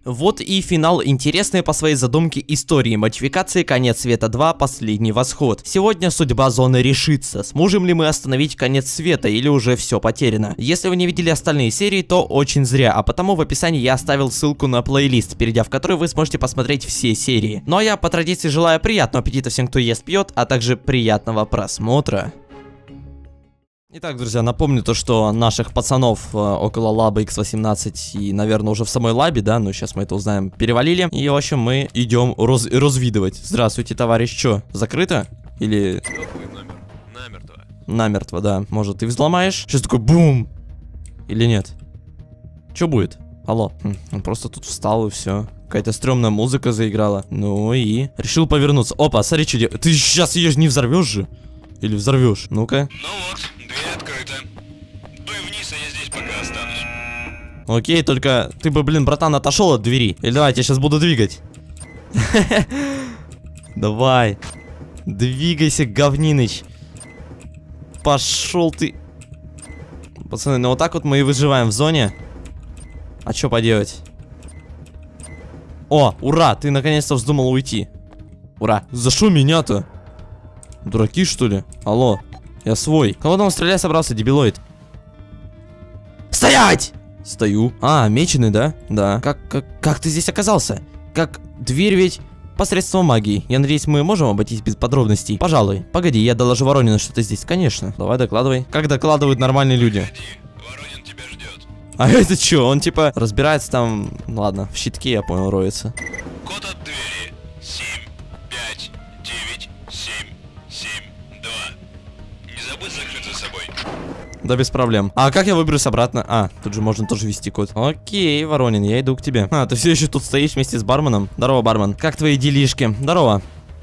Вот и финал интересной по своей задумке истории модификации «Конец света 2. Последний восход». Сегодня судьба зоны решится, сможем ли мы остановить конец света или уже все потеряно. Если вы не видели остальные серии, то очень зря, а потому в описании я оставил ссылку на плейлист, перейдя в который вы сможете посмотреть все серии. Ну а я по традиции желаю приятного аппетита всем, кто ест, пьет, а также приятного просмотра. Итак, друзья, напомню то, что наших пацанов около лаба X18 и, наверное, уже в самой лабе, да, но сейчас мы это узнаем, перевалили. И, в общем, мы идем развидывать. Здравствуйте, товарищ, что, закрыто? Или... Намертво. Намертво, да. Может, ты взломаешь? Сейчас такой бум! Или нет? Что будет? Алло. Он просто тут встал и все. Какая-то стрёмная музыка заиграла. Ну и... Решил повернуться. Опа, смотри, что делать. Ты сейчас ее не взорвешь же? Или взорвешь? Ну-ка. Ну вот, дверь открыта. Дуй вниз, а я здесь пока останусь. Окей, только ты бы, блин, братан, отошел от двери. Или давай, я тебя сейчас буду двигать. Давай. Двигайся, говниныч. Пошел ты. Пацаны, ну вот так вот мы и выживаем в зоне. А что поделать? О, ура, ты наконец-то вздумал уйти. Ура. За что меня-то? Дураки, что ли? Алло, я свой. Кого там стрелять собрался, дебилоид? Стоять! Стою. А, меченый, да? Да. Как ты здесь оказался? Как дверь ведь посредством магии. Я надеюсь, мы можем обойтись без подробностей. Пожалуй. Погоди, я доложу Воронину, что ты здесь. Конечно. Давай, докладывай. Как докладывают нормальные люди? Воронин тебя ждет. А это что? Он типа разбирается там... Ладно, в щитке, я понял, роется. Код от двери. 7, 5, 9, 7, 7, 2. Не забудь закрыть за собой. Да без проблем. А как я выберусь обратно? А, тут же можно тоже ввести код. Окей, Воронин, я иду к тебе. А, ты все еще тут стоишь вместе с барменом? Здорово, бармен. Как твои делишки? Здорово.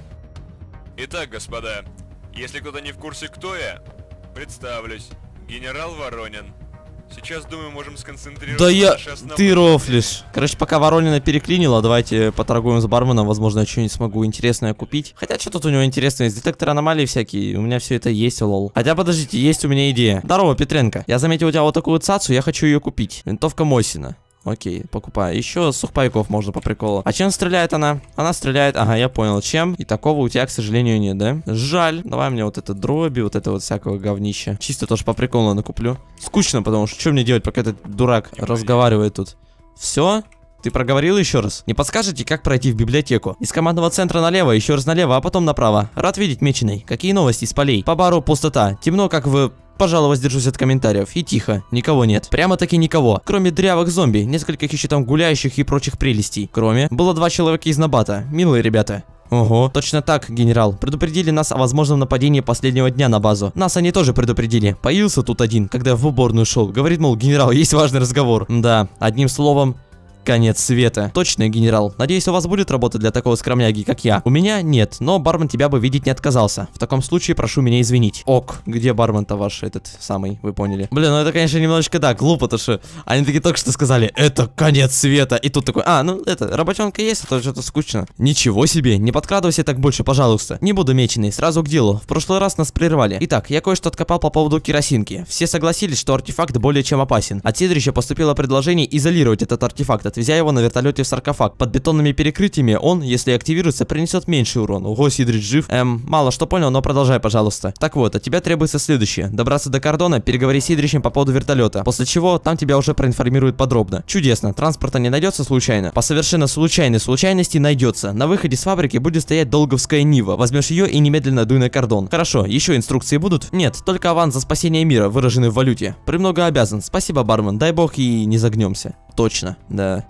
Итак, господа, если кто-то не в курсе, кто я, представлюсь. Генерал Воронин. Сейчас, думаю, можем сконцентрироваться Да на я... нашей основной Ты цели. рофлишь. Короче, пока Воронина переклинило, давайте поторгуем с барменом. Возможно, я что-нибудь смогу интересное купить. Хотя, что тут у него интересное? Есть детектор аномалий всякие. У меня все это есть, лол. Хотя, подождите, есть у меня идея. Здорово, Петренко. Я заметил у тебя вот такую цацу, я хочу ее купить. Винтовка Мосина. Окей, покупаю. Еще сухпайков можно по приколу. А чем стреляет она? Она стреляет... Ага, я понял, чем. И такого у тебя, к сожалению, нет, да? Жаль. Давай мне вот это дроби, вот это вот всякого говнища. Чисто тоже по приколу накуплю. Скучно, потому что что мне делать, пока этот дурак разговаривает тут? Все? Ты проговорил еще раз? Не подскажете, как пройти в библиотеку? Из командного центра налево, еще раз налево, а потом направо. Рад видеть, Меченый. Какие новости с полей? По бару пустота. Темно, как в... Пожалуй, воздержусь от комментариев. И тихо, никого нет. Прямо-таки никого. Кроме дрявых зомби, нескольких еще там гуляющих и прочих прелестей. Кроме... Было 2 человека из Набата. Милые ребята. Ого, точно так, генерал. Предупредили нас о возможном нападении последнего дня на базу. Нас они тоже предупредили. Появился тут один, когда в уборную шел. Говорит, мол, генерал, есть важный разговор. Да, одним словом... Конец света. Точно, генерал. Надеюсь, у вас будет работа для такого скромняги, как я. У меня нет, но бармен тебя бы видеть не отказался. В таком случае прошу меня извинить. Ок, где бармен-то ваш, этот самый, вы поняли? Блин, ну это, конечно, немножечко, да, глупо, то что они такие только что сказали, это конец света. И тут такой, а, ну это, работенка есть, а то что-то скучно. Ничего себе, не подкрадывайся так больше, пожалуйста. Не буду меченый, сразу к делу. В прошлый раз нас прервали. Итак, я кое-что откопал по поводу керосинки. Все согласились, что артефакт более чем опасен. От Сидрича поступило предложение изолировать этот артефакт, отвезя его на вертолете в саркофаг. Под бетонными перекрытиями он, если активируется, принесет меньший урон. Ого, Сидрич жив. Мало что понял, но продолжай, пожалуйста. Так вот, от тебя требуется следующее. Добраться до кордона, переговори с Сидричем по поводу вертолета. После чего там тебя уже проинформируют подробно. Чудесно. Транспорта не найдется случайно? По совершенно случайной случайности найдется. На выходе с фабрики будет стоять долговская Нива. Возьмешь ее и немедленно дуй на кордон. Хорошо, еще инструкции будут? Нет, только аванс за спасение мира, выраженный в валюте. Премного обязан. Спасибо, бармен. Дай бог и не загнемся. Точно. Да.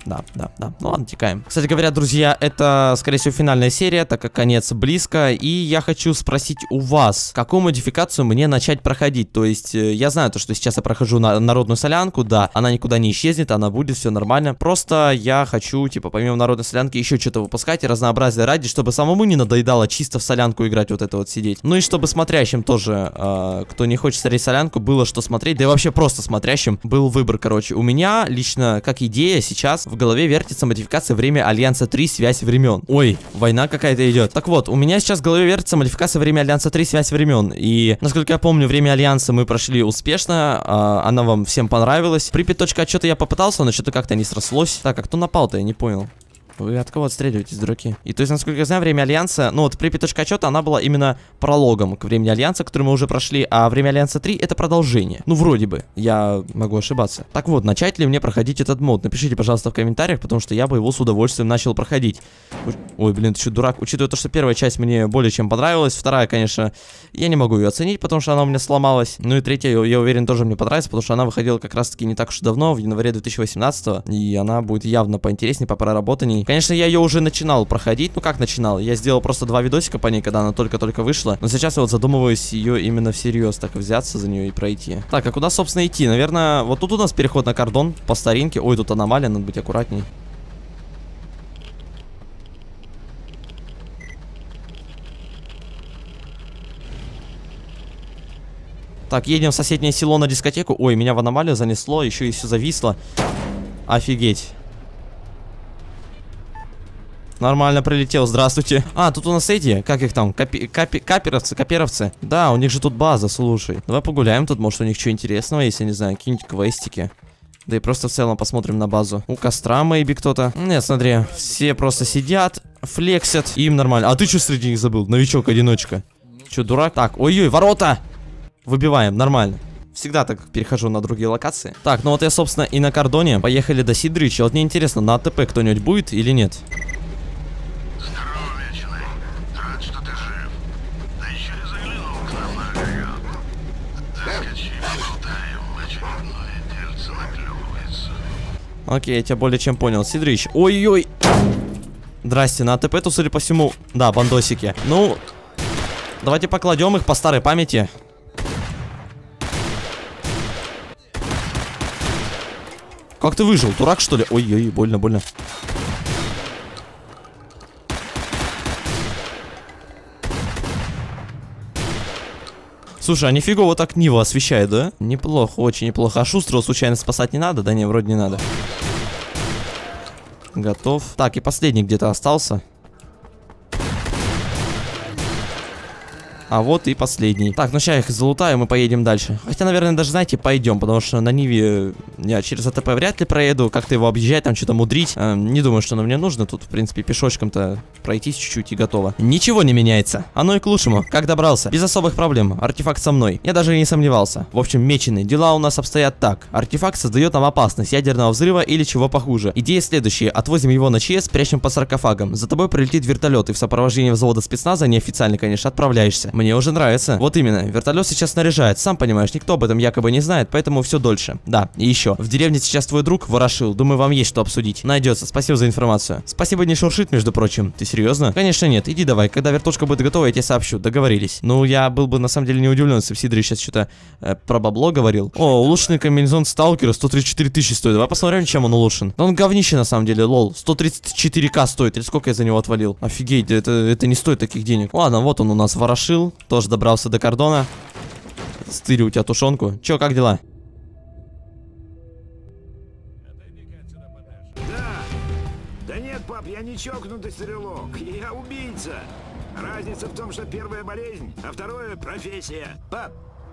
Ну ладно, текаем. Кстати говоря, друзья, это, скорее всего, финальная серия, так как конец близко. И я хочу спросить у вас, какую модификацию мне начать проходить. То есть, я знаю то, что сейчас я прохожу на народную солянку, да, она никуда не исчезнет, она будет, все нормально. Просто я хочу, типа, помимо народной солянки, еще что-то выпускать и разнообразие ради, чтобы самому не надоедало чисто в солянку играть, вот это вот сидеть. Ну и чтобы смотрящим тоже, кто не хочет смотреть солянку, было что смотреть, да и вообще просто смотрящим был выбор, короче. У меня лично, как идея, сейчас в голове вертится модификация «Время Альянса 3. Связь времен». Ой, война какая-то идет. Так вот, у меня сейчас в голове вертится модификация «Время Альянса 3. Связь времен». И, насколько я помню, «Время Альянса» мы прошли успешно, она вам всем понравилась. Припять точка отчета я попытался, но что-то как-то не срослось. Так, а кто напал-то? Я не понял. Вы от кого отстреливаетесь, дураки? И то есть, насколько я знаю, «Время Альянса», ну вот Припять точка отчета, она была именно прологом к «Времени Альянса», который мы уже прошли, а «Время Альянса 3» это продолжение. Ну, вроде бы. Я могу ошибаться. Так вот, начать ли мне проходить этот мод? Напишите, пожалуйста, в комментариях, потому что я бы его с удовольствием начал проходить. Ой, блин, ты что, дурак? Учитывая то, что первая часть мне более чем понравилась, вторая, конечно, я не могу ее оценить, потому что она у меня сломалась. Ну и третья, я уверен, тоже мне понравится, потому что она выходила как раз-таки не так уж и давно, в январе 2018, и она будет явно поинтереснее, по проработанней. Конечно, я ее уже начинал проходить. Ну как начинал? Я сделал просто 2 видосика по ней, когда она только-только вышла. Но сейчас я вот задумываюсь ее именно всерьез так взяться за нее и пройти. Так, а куда, собственно, идти? Наверное, вот тут у нас переход на кордон по старинке. Ой, тут аномалия, надо быть аккуратней. Так, едем в соседнее село на дискотеку. Ой, меня в аномалию занесло, еще и все зависло. Офигеть. Нормально прилетел, здравствуйте. А, тут у нас эти, как их там, каперовцы. Да, у них же тут база, слушай. Давай погуляем тут, может у них что интересного есть, я не знаю, какие-нибудь квестики. Да и просто в целом посмотрим на базу. У костра мэйби кто-то. Нет, смотри, все просто сидят, флексят, им нормально. А ты что среди них забыл? Новичок-одиночка. Че, дурак? Так, ой-ой, ворота! Выбиваем, нормально. Всегда так перехожу на другие локации. Так, ну вот я, собственно, и на кордоне. Поехали до Сидрыча. Вот мне интересно, на АТП кто-нибудь будет или нет? Окей, я тебя более чем понял. Сидрыч. Ой-ой. Здрасте, на АТП-то, судя по всему. Да, бандосики. Ну, давайте покладем их по старой памяти. Как ты выжил? Дурак, что ли? Ой-ой, больно, больно. Слушай, а нифига вот так Нива освещает, да? Неплохо, очень неплохо. А Шустрого случайно спасать не надо? Да не, вроде не надо. Готов. Так, и последний где-то остался. А вот и последний. Так, ну сейчас их залутаем и поедем дальше. Хотя, наверное, даже, знаете, пойдем, потому что на Ниве я через АТП вряд ли проеду. Как-то его объезжать, там что-то мудрить. Не думаю, что оно мне нужно. Тут, в принципе, пешочком-то пройтись чуть-чуть и готово. Ничего не меняется. Оно и к лучшему. Как добрался? Без особых проблем. Артефакт со мной. Я даже и не сомневался. В общем, меченый. Дела у нас обстоят так. Артефакт создает нам опасность ядерного взрыва или чего похуже. Идея следующая. Отвозим его на ЧС, прячем по саркофагам. За тобой прилетит вертолет, и в сопровождении взвода спецназа, неофициально, конечно, отправляешься. Мне уже нравится. Вот именно. Вертолет сейчас снаряжает. Сам понимаешь, никто об этом якобы не знает, поэтому все дольше. Да, и еще. В деревне сейчас твой друг ворошил. Думаю, вам есть что обсудить. Найдется. Спасибо за информацию. Спасибо не шуршит, между прочим. Ты серьезно? Конечно нет. Иди давай. Когда вертушка будет готова, я тебе сообщу. Договорились. Ну, я был бы на самом деле не удивлен, если Сидорыч сейчас что-то про бабло говорил. О, улучшенный комбинезон сталкера 134 тысячи стоит. Давай посмотрим, чем он улучшен. Да он говнище на самом деле, лол. 134к стоит. Или сколько я за него отвалил? Офигеть, это не стоит таких денег. Ладно, вот он у нас ворошил. Тоже добрался до кордона. Стырю у тебя тушенку. Че, как дела? Да нет, пап, я не чокнутый стрелок. Я убийца. Разница в том, что первая болезнь, а второе профессия. Пап,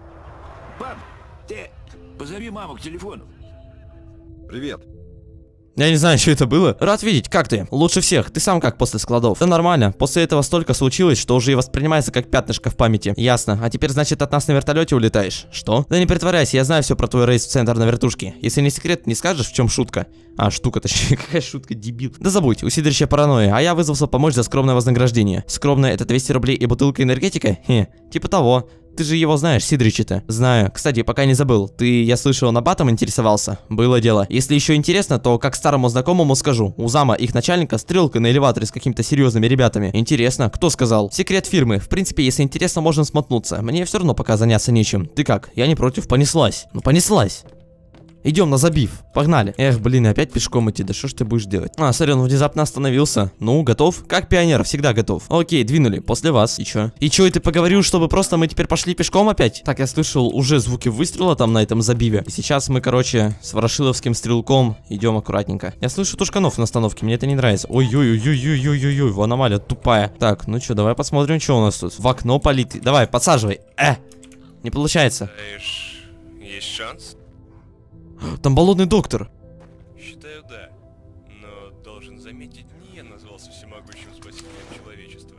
ты позови маму к телефону. Привет. Я не знаю, что это было. Рад видеть, как ты? Лучше всех. Ты сам как после складов? Да нормально. После этого столько случилось, что уже и воспринимается как пятнышко в памяти. Ясно. А теперь, значит, от нас на вертолете улетаешь? Что? Да не притворяйся, я знаю все про твой рейс в центр на вертушке. Если не секрет, не скажешь, в чем шутка? А, штука, точнее, какая шутка, дебил. Да забудь, у Сидорыча паранойя, а я вызвался помочь за скромное вознаграждение. Скромное — это 200 рублей и бутылка энергетика? Типа того. Ты же его знаешь, Сидорыча-то? Знаю. Кстати, пока не забыл. Ты, я слышал, набатом интересовался? Было дело. Если еще интересно, то как старому знакомому скажу. У зама их начальника стрелка на элеваторе с какими-то серьезными ребятами. Интересно, кто сказал? Секрет фирмы. В принципе, если интересно, можно смотнуться. Мне все равно пока заняться нечем. Ты как? Я не против. Понеслась. Ну, понеслась. Идем на забив. Погнали. Эх, блин, опять пешком идти. Да что ж ты будешь делать? А, смотри, он внезапно остановился. Ну, готов? Как пионер, всегда готов. Окей, двинули. После вас. И чё? И чё, и ты поговорил, чтобы просто мы теперь пошли пешком опять? Так, я слышал уже звуки выстрела там на этом забиве. И сейчас мы, короче, с ворошиловским стрелком идем аккуратненько. Я слышу тушканов на остановке, мне это не нравится. Ой-ой-ой-ой-ой-ой-ой, аномалия тупая. Так, ну чё, давай посмотрим, что у нас тут. В окно полит. Давай, подсаживай. Не получается. Знаешь, есть шанс? Там болотный доктор. Считаю, да. Но должен заметить, не я назвался всемогущим спасителем человечества.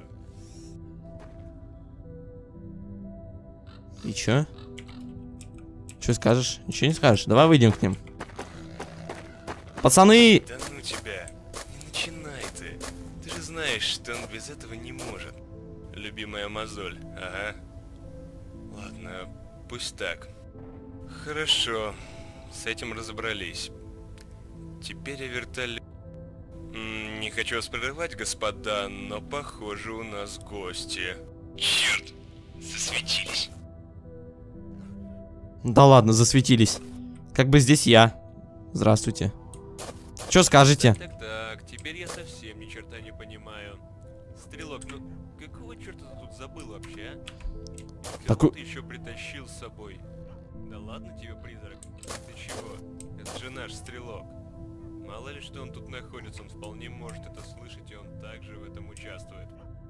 И чё? Чё скажешь? Ничего не скажешь? Давай выйдем к ним. Пацаны! Да ну тебя. Не начинай ты. Ты же знаешь, что он без этого не может. Любимая мозоль, ага. Ладно, пусть так. Хорошо. С этим разобрались. Теперь о вертолете. Не хочу вас прерывать, господа, но похоже у нас гости. Черт! Засветились. Да ладно, засветились. Как бы здесь я. Здравствуйте. Чё скажете? Так, теперь я совсем ни черта не понимаю. Стрелок, ну какого черта ты тут забыл вообще, а? Кого ты еще притащил с собой? Да ладно тебе, призрак. Ты чего? Это же наш стрелок. Мало ли что он тут находится, он вполне может это слышать, и он также в этом участвует.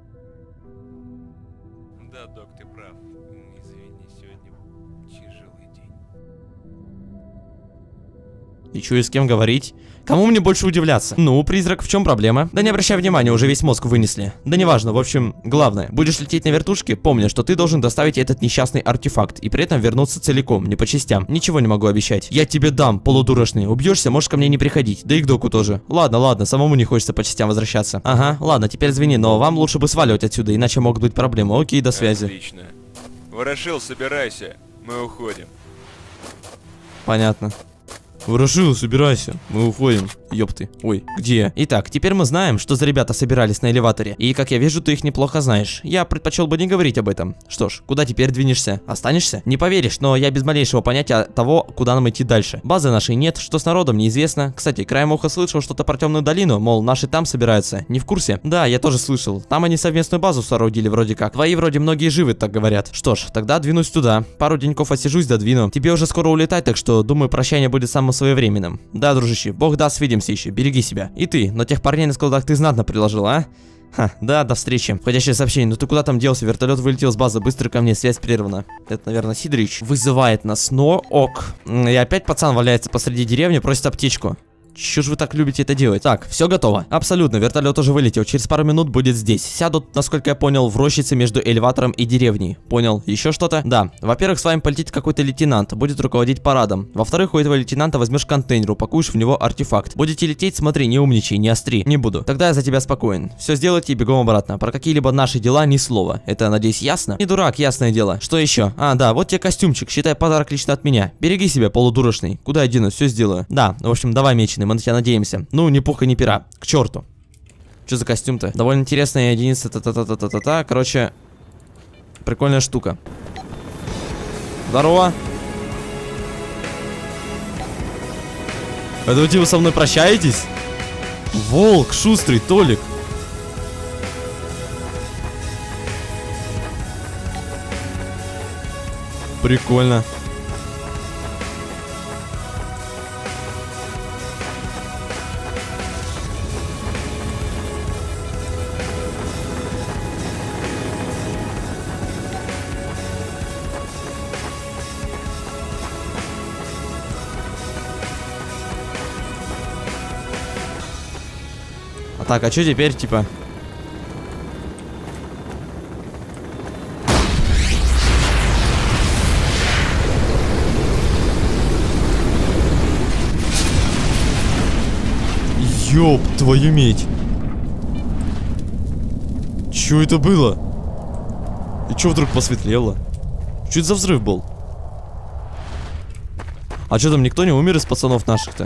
Да, док, ты прав. Извини, сегодня тяжелый день. И чё, и с кем говорить? Кому мне больше удивляться? Ну, призрак, в чем проблема? Да не обращай внимания, уже весь мозг вынесли. Да неважно, в общем, главное. Будешь лететь на вертушке, помни, что ты должен доставить этот несчастный артефакт и при этом вернуться целиком, не по частям. Ничего не могу обещать. Я тебе дам, полудурочный. Убьешься, можешь ко мне не приходить. Да и к доку тоже. Ладно, самому не хочется по частям возвращаться. Ага, ладно, теперь извини, но вам лучше бы сваливать отсюда, иначе могут быть проблемы. Окей, до связи. Отлично. Ворошил, собирайся. Мы уходим. Понятно. Ворошил, собирайся, мы уходим. Ёпты. Ой, где? Итак, теперь мы знаем, что за ребята собирались на элеваторе. И, как я вижу, ты их неплохо знаешь. Я предпочел бы не говорить об этом. Что ж, куда теперь двинешься? Останешься? Не поверишь, но я без малейшего понятия того, куда нам идти дальше. Базы нашей нет, что с народом неизвестно. Кстати, краем уха слышал что-то про темную долину, мол, наши там собираются. Не в курсе? Да, я тоже слышал. Там они совместную базу соорудили вроде как. Твои вроде многие живы, так говорят. Что ж, тогда двинусь туда. Пару деньков осижусь, да двину. Тебе уже скоро улетать, так что, думаю, прощание будет самым своевременным. Да, дружище, бог даст, свидимся еще. Береги себя. И ты, но тех парней на складах ты знатно приложил, а? Ха, да, до встречи. Входящее сообщение. Ну ты куда там делся? Вертолет вылетел с базы. Быстро ко мне, связь прервана. Это, наверное, Сидорич. Вызывает нас, но ок. И опять пацан валяется посреди деревни, просит аптечку. Чё ж вы так любите это делать? Так, все готово. Абсолютно, вертолет уже вылетел. Через пару минут будет здесь. Сядут, насколько я понял, в рощице между элеватором и деревней. Понял? Еще что-то? Да. Во-первых, с вами полетит какой-то лейтенант. Будет руководить парадом. Во-вторых, у этого лейтенанта возьмешь контейнер, упакуешь в него артефакт. Будете лететь, смотри, не умничай, не остри. Не буду. Тогда я за тебя спокоен. Все сделайте и бегом обратно. Про какие-либо наши дела ни слова. Это, надеюсь, ясно? Не дурак, ясное дело. Что еще? А, да, вот тебе костюмчик. Считай подарок лично от меня. Береги себя, полудурочный. Куда я денусь? Все сделаю. Да, в общем, давай, меченый, мы на тебя надеемся. Ну, ни пуха, ни пера. К черту. Что за костюм-то? Довольно интересная единица. Та-та-та-та-та-та. Короче, прикольная штука. Здорово. Это вы типа со мной прощаетесь? Волк, шустрый, Толик. Прикольно. Так, а что теперь, типа? Ёб твою медь. Чё это было? И чё вдруг посветлело? Что это за взрыв был? А чё там, никто не умер из пацанов наших-то?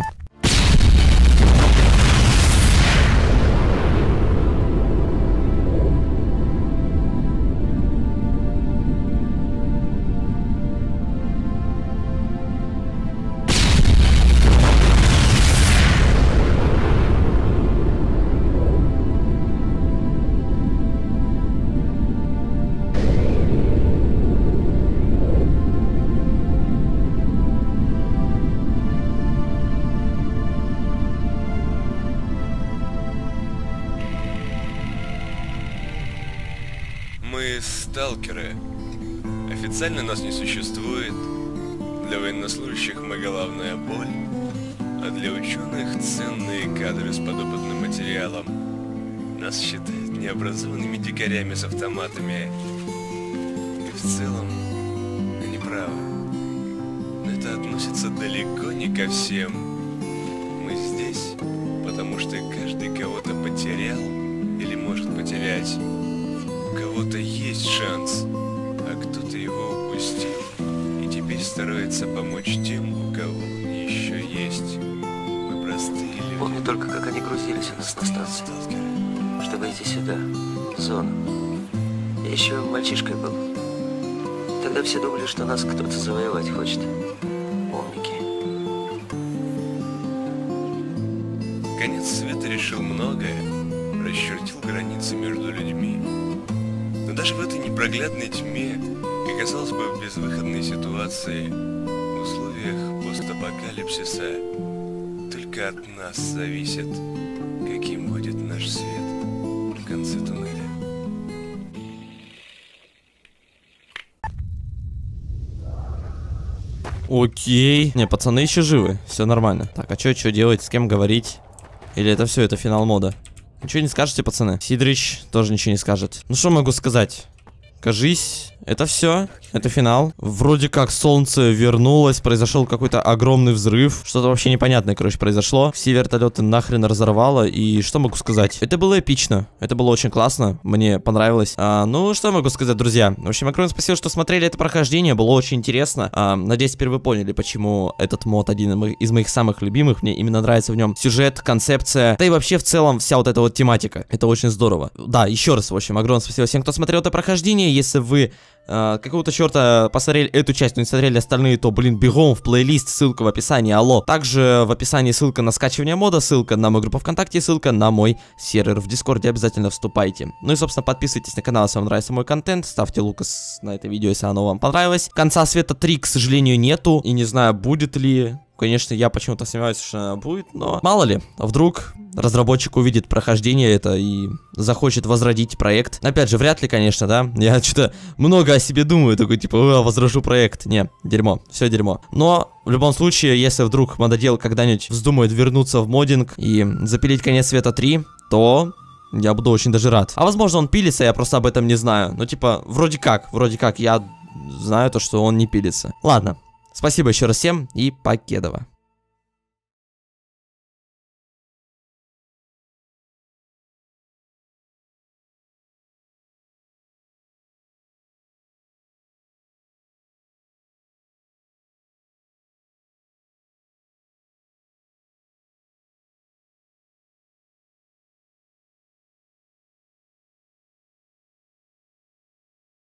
мы сталкеры. Официально нас не существует. Для военнослужащих мы головная боль, а для ученых ценные кадры с подопытным материалом. Нас считают необразованными дикарями с автоматами. И в целом они правы. Но это относится далеко не ко всем. Мы здесь, потому что каждый кого-то потерял или может потерять. У кого-то есть шанс, а кто-то его упустил. И теперь старается помочь тем, у кого он еще есть. Мы простые люди. Помню только, как они грузились у нас на станции, чтобы идти сюда, в зону. Я еще мальчишкой был. Тогда все думали, что нас кто-то завоевать хочет. Умники. Конец света решил многое, расчертил границы между людьми. Но даже в этой непроглядной тьме и, казалось бы, в безвыходной ситуации, в условиях постапокалипсиса, только от нас зависит, каким будет наш свет в конце туннеля. Окей. Не, пацаны еще живы. Все нормально. Так, а что делать? С кем говорить? Или это все, это финал мода? Ничего не скажете, пацаны? Сидрич тоже ничего не скажет. Ну что могу сказать? Кажись, это все. Это финал. Вроде как солнце вернулось, произошел какой-то огромный взрыв. Что-то вообще непонятное, короче, произошло. Все вертолеты нахрен разорвало. И что могу сказать? Это было эпично. Это было очень классно. Мне понравилось. Ну, что могу сказать, друзья? В общем, огромное спасибо, что смотрели это прохождение. Было очень интересно. Надеюсь, теперь вы поняли, почему этот мод один из моих самых любимых. Мне именно нравится в нем сюжет, концепция. Да и вообще в целом вся вот эта вот тематика. Это очень здорово. Да, еще раз, в общем, огромное спасибо всем, кто смотрел это прохождение. Если вы какого-то черта посмотрели эту часть, но не смотрели остальные, то, блин, бегом в плейлист, ссылка в описании, алло. Также в описании ссылка на скачивание мода, ссылка на мою группу ВКонтакте, ссылка на мой сервер в Дискорде, обязательно вступайте. Ну и, собственно, подписывайтесь на канал, если вам нравится мой контент, ставьте лукас на это видео, если оно вам понравилось. Конца света 3, к сожалению, нету, и не знаю, будет ли... Конечно, я почему-то сомневаюсь, что она будет, но мало ли, вдруг разработчик увидит прохождение это и захочет возродить проект. Опять же, вряд ли, конечно, да, я что-то много о себе думаю, такой типа, возрожу проект. Не, дерьмо, все дерьмо. Но в любом случае, если вдруг мододел когда-нибудь вздумает вернуться в моддинг и запилить конец света 3, то... я буду очень даже рад. А возможно, он пилится, я просто об этом не знаю. Ну, типа, вроде как, я знаю то, что он не пилится. Ладно. Спасибо еще раз всем и покедово.